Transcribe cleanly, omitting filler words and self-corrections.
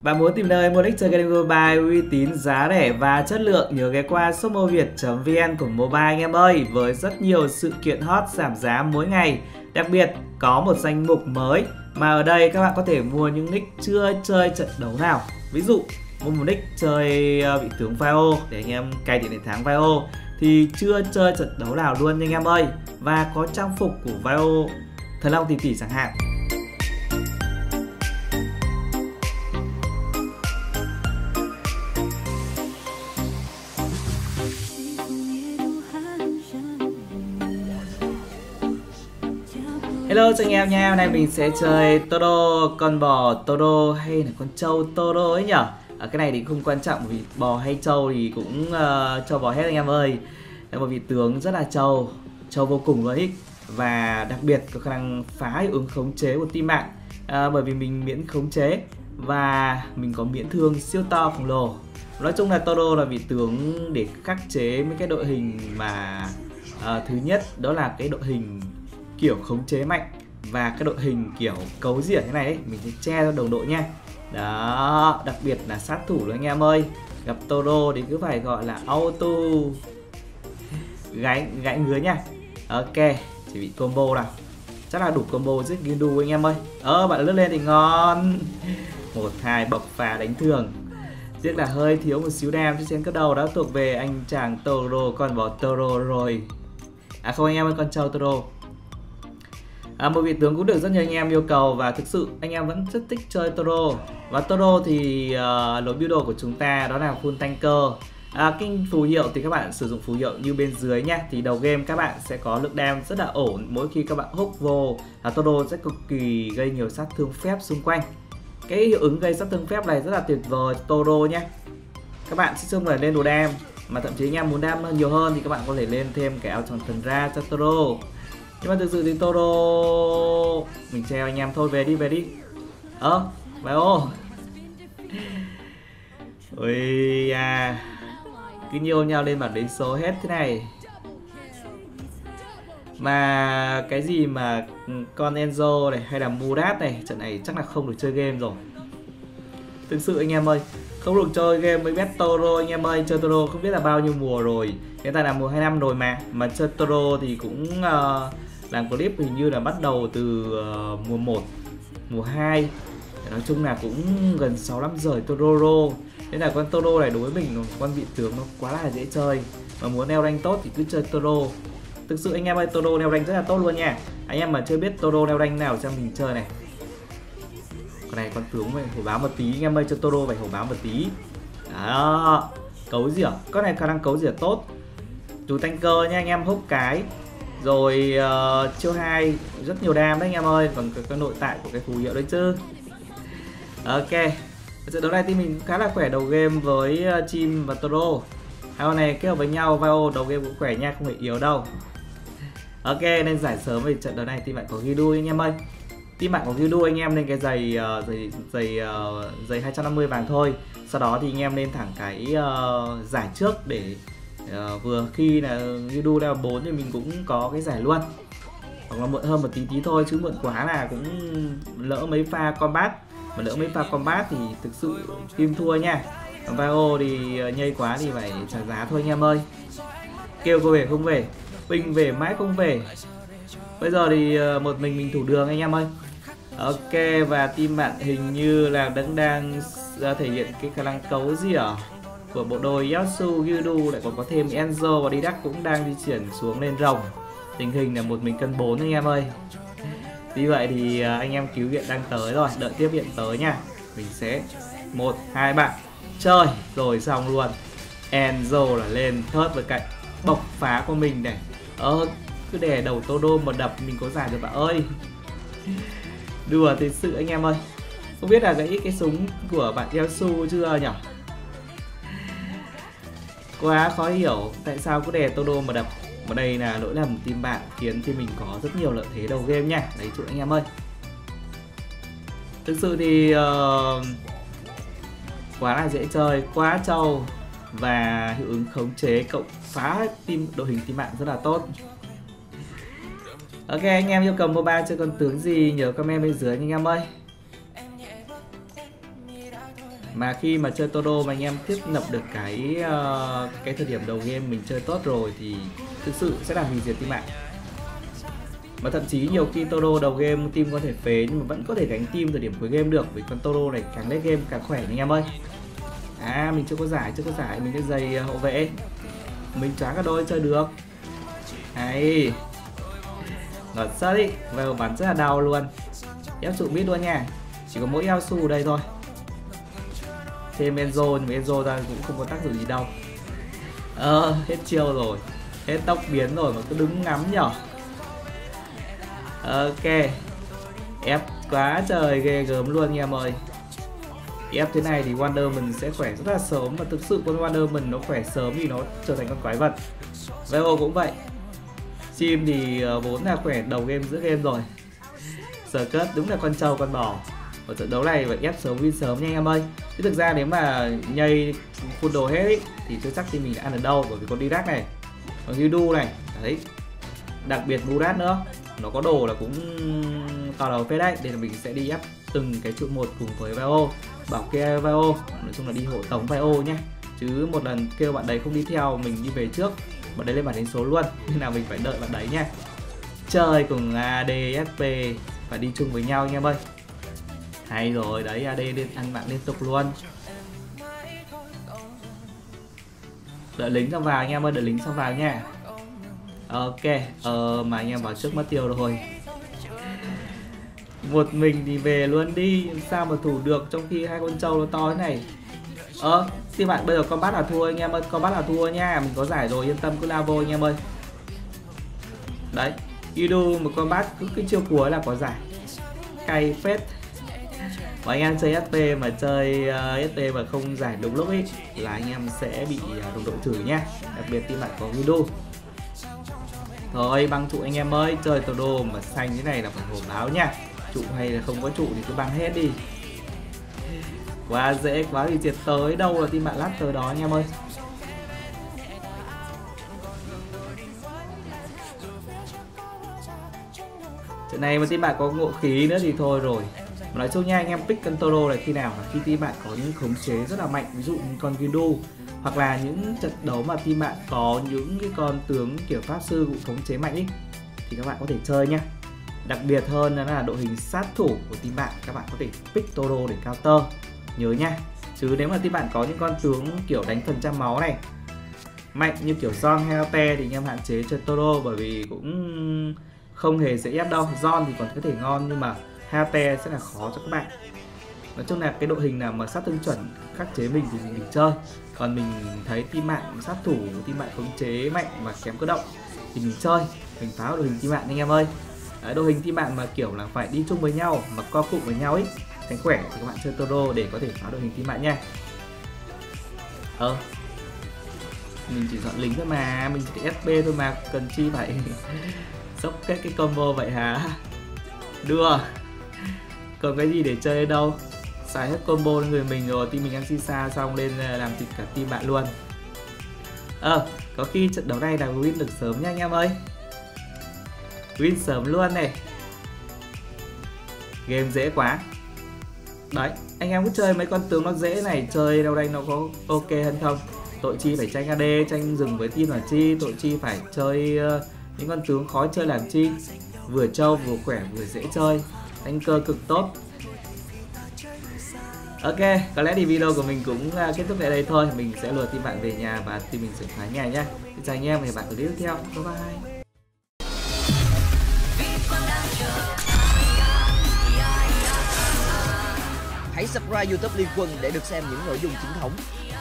Bạn muốn tìm nơi mua nick chơi game mobile uy tín, giá rẻ và chất lượng, nhớ ghé qua shopmoviet.vn của mobile anh em ơi, với rất nhiều sự kiện hot giảm giá mỗi ngày. Đặc biệt có một danh mục mới mà ở đây các bạn có thể mua những nick chưa chơi trận đấu nào. Ví dụ mua một nick chơi vị tướng Vio để anh em cày tiền để thắng Vio thì chưa chơi trận đấu nào luôn anh em ơi, và có trang phục của Vio Thần Long Tỷ Tỷ chẳng hạn. Hello cho anh em nha, hôm nay mình sẽ chơi Toro, con bò Toro hay là con trâu Toro ấy nhở. Cái này thì không quan trọng vì bò hay trâu thì cũng trâu bò hết anh em ơi. Là một vị tướng rất là trâu vô cùng luôn ý. Và đặc biệt có khả năng phá hiệu ứng khống chế của team bạn, bởi vì mình miễn khống chế và mình có miễn thương siêu to khổng lồ. Nói chung là Toro là vị tướng để khắc chế mấy cái đội hình mà thứ nhất đó là cái đội hình kiểu khống chế mạnh và cái đội hình kiểu cấu rỉa thế này ấy, mình sẽ che cho đồng đội nha. Đó, đặc biệt là sát thủ đó anh em ơi. Gặp Toro thì cứ phải gọi là auto gãy ngứa nha. Ok, chỉ bị combo nào. Chắc là đủ combo giết Gindu anh em ơi. Bạn lướt lên thì ngon. 1-2 bộc phá đánh thường. Tiếc là hơi thiếu một xíu đam, chứ trên cấp đầu đã thuộc về anh chàng Toro, con bò Toro rồi. À không anh em ơi, con trâu Toro. Một vị tướng cũng được rất nhiều anh em yêu cầu và thực sự anh em vẫn rất thích chơi Toro. Và Toro thì lối build đồ của chúng ta đó là full tanker. Cái phù hiệu thì các bạn sử dụng phù hiệu như bên dưới nhá. Thì đầu game các bạn sẽ có lượng đam rất là ổn. Mỗi khi các bạn húc vô Toro sẽ cực kỳ gây nhiều sát thương phép xung quanh. Cái hiệu ứng gây sát thương phép này rất là tuyệt vời Toro nhé. Các bạn sẽ không phải lên đồ đam, mà thậm chí anh em muốn đam nhiều hơn thì các bạn có thể lên thêm cái áo choàng thần ra cho Toro. Nhưng mà thực sự thì Toro mình treo anh em thôi, về đi. Phải ô. Ôi à, cứ nhiều nhau lên bản đánh số hết thế này. Mà cái gì mà con Enzo này hay là Murat này, trận này chắc là không được chơi game rồi. Thực sự anh em ơi, không được chơi game với bet Toro anh em ơi. Chơi Toro không biết là bao nhiêu mùa rồi. Hiện tại là mùa 25 rồi mà chơi Toro thì cũng làm clip hình như là bắt đầu từ mùa 1, mùa 2. Nói chung là cũng gần 6 năm rồi Toro. Nên là con Toro này đối với mình con vị tướng nó quá là dễ chơi. Mà muốn leo rank tốt thì cứ chơi Toro. Thực sự anh em ơi, Toro leo rank rất là tốt luôn nha. Anh em mà chưa biết Toro leo rank nào cho mình chơi này. Con này con tướng phải hổ báo một tí anh em ơi, cho Toro phải hổ báo một tí. Đó, cấu rỉa, con này khả năng cấu rỉa tốt. Chú tanker nha anh em, húc cái. Rồi chiêu 2 rất nhiều đam đấy anh em ơi, còn cái nội tại của cái phù hiệu đấy chứ. Ok, trận đấu này thì mình khá là khỏe đầu game với Chim và Toro. Hai con này kết hợp với nhau, Vio đầu game cũng khỏe nha, không phải yếu đâu. Ok, nên giải sớm về trận đấu này thì bạn có Gindu anh em ơi. Team bạn có Gindu anh em lên cái giày 250 vàng thôi. Sau đó thì anh em lên thẳng cái giải trước để vừa khi là Gindu level 4 thì mình cũng có cái giải luôn. Hoặc là muộn hơn một tí thôi, chứ muộn quá là cũng lỡ mấy pha combat. Mà lỡ mấy pha combat thì thực sự team thua nha. Còn Vio thì nhây quá thì phải trả giá thôi anh em ơi. Kêu cô về không về, Bình về mãi không về. Bây giờ thì một mình thủ đường anh em ơi. Ok, và team bạn hình như là đang thể hiện cái khả năng cấu rỉa của bộ đôi Yasuo Gindu, lại còn có thêm Enzo và Didac cũng đang di chuyển xuống lên rồng. Tình hình là một mình cân 4 anh em ơi. Vì vậy thì anh em cứu viện đang tới rồi, đợi tiếp viện tới nha. Mình sẽ 1, 2 bạn chơi rồi xong luôn. Enzo là lên thớt với cạnh bộc phá của mình này. Cứ để đầu Toro mà đập mình có giải được bạn ơi. Đùa thật sự anh em ơi. Không biết là cái súng của bạn Yasuo chưa nhỉ? Quá khó hiểu tại sao cứ để Toro mà đập. Mà đây là lỗi lầm team bạn khiến cho mình có rất nhiều lợi thế đầu game nha. Đấy chúc anh em ơi. Thực sự thì quá là dễ chơi, quá trâu. Và hiệu ứng khống chế cộng phá đội hình team bạn rất là tốt. Ok, anh em yêu cầu mobile chơi con tướng gì nhớ comment bên dưới anh em ơi. Mà khi mà chơi Toro mà anh em thiết lập được cái thời điểm đầu game mình chơi tốt rồi thì thực sự sẽ làm hủy diệt team bạn. Mà thậm chí nhiều khi Toro đầu game team có thể phế nhưng mà vẫn có thể gánh team thời điểm cuối game được, vì con Toro này càng late game càng khỏe anh em ơi. Mình chưa có giải, mình cái giày hậu vệ, mình choáng cả đôi chơi được. Hay ngọt sớt đi, vào bắn rất là đau luôn. Ép trụ mid luôn nha, chỉ có mỗi Elsu ở đây thôi. Thêm Enzo, nhưng mà Enzo ra cũng không có tác dụng gì đâu. Hết chiêu rồi, hết tốc biến rồi mà cứ đứng ngắm nhở. Ok, ép quá trời ghê gớm luôn anh em ơi. Ép thế này thì Wonder mình sẽ khỏe rất là sớm, và thực sự con Wonder mình nó khỏe sớm thì nó trở thành con quái vật. Veo cũng vậy. Chim thì vốn là khỏe đầu game giữa game rồi. Circus đúng là con trâu con bò. Ở trận đấu này phải ép sớm win sớm nha anh em ơi. Chứ thực ra nếu mà nhây full đồ hết ý, thì chưa chắc thì mình đã ăn ở đâu, bởi vì con Dirac này, con Yudu này, đấy. Đặc biệt Murat nữa, nó có đồ là cũng to đầu phết đấy. Nên là mình sẽ đi ép từng cái trụ một cùng với Vio, bảo kê Vio, nói chung là đi hộ tống Vio nhá. Chứ một lần kêu bạn đấy không đi theo, mình đi về trước, bạn đấy lên bản đánh số luôn, nên là mình phải đợi bạn đấy nha. Chơi cùng AD, SP và đi chung với nhau anh em ơi. Hay rồi, đấy AD ăn mạng liên tục luôn. Đợi lính xong vào anh em ơi, đợi lính xong vào nha. Ok, mà anh em vào trước mất tiêu rồi. Một mình thì về luôn đi, sao mà thủ được trong khi hai con trâu nó to thế này. Team bạn bây giờ combat là thua anh em ơi, combat là thua nha, mình có giải rồi, yên tâm cứ lao vô anh em ơi. Đấy, Yudu một combat cứ cái chiêu cuối là có giải. Cay phết. Và anh em chơi SP mà chơi SP mà không giải đúng lúc ấy là anh em sẽ bị đồng đội chửi nha. Đặc biệt team bạn có Yudu. Thôi băng trụ anh em ơi, chơi Toro mà xanh thế này là phải hổ báo nha. Trụ hay là không có trụ thì cứ băng hết đi. Quá dễ, quá thì triệt tới đâu là team bạn lát tới đó anh em ơi. Trận này mà team bạn có ngộ khí nữa thì thôi rồi. Nói chung nha, anh em pick con Toro này khi nào mà khi team bạn có những khống chế rất là mạnh, ví dụ như con Guido, hoặc là những trận đấu mà team bạn có những cái con tướng kiểu pháp sư cũng khống chế mạnh ý, thì các bạn có thể chơi nhá. Đặc biệt hơn là đội hình sát thủ của team bạn, các bạn có thể pick Toro để counter, nhớ nha. Chứ nếu mà team bạn có những con tướng kiểu đánh phần trăm máu này mạnh như kiểu John hay Ape thì anh em hạn chế chơi Toro, bởi vì cũng không hề dễ ép đâu. John thì còn có thể ngon nhưng mà HP sẽ là khó cho các bạn. Nói chung là cái đội hình nào mà sát thương chuẩn khắc chế mình thì mình chơi. Còn mình thấy team bạn sát thủ, team bạn khống chế mạnh mà kém cơ động thì mình chơi, mình phá đội hình team bạn anh em ơi. Đấy, đội hình team bạn mà kiểu là phải đi chung với nhau mà co cụm với nhau ấy, thành khỏe thì các bạn chơi Toro để có thể phá đội hình team bạn nha. Mình chỉ chọn lính thôi mà, mình chỉ SP thôi mà, cần chi phải sốc kết cái combo vậy hả? Đùa, còn cái gì để chơi đâu. Xài hết combo lên người mình rồi, team mình ăn Sisa xong lên làm thịt cả team bạn luôn. Có khi trận đấu này là win được sớm nha anh em ơi. Win sớm luôn này. Game dễ quá. Đấy, anh em cứ chơi mấy con tướng nó dễ này, chơi đâu đây nó có ok hơn không? Tội chi phải tranh AD, tranh rừng với team là chi, tội chi phải chơi những con tướng khó chơi làm chi. Vừa trâu, vừa khỏe, vừa dễ chơi, đánh cơ cực tốt. Ok, có lẽ thì video của mình cũng kết thúc tại đây thôi. Mình sẽ lùa team bạn về nhà và team mình sẽ phá nhà nhé. Chào anh em và hẹn bạn ở video tiếp theo. Bye bye. Hãy subscribe YouTube Liên Quân để được xem những nội dung chính thống.